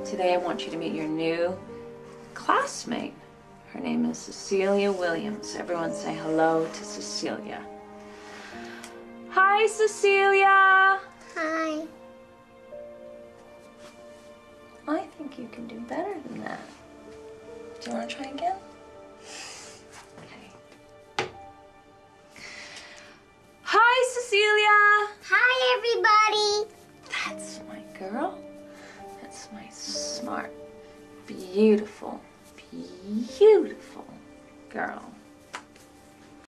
Today I want you to meet your new classmate. Her name is Cecilia Williams. Everyone say hello to Cecilia. Hi, Cecilia. Hi. I think you can do better than that. Do you want to try again? Okay. Hi, Cecilia. Hi, everybody. That's my girl. That's my smart, beautiful, beautiful girl.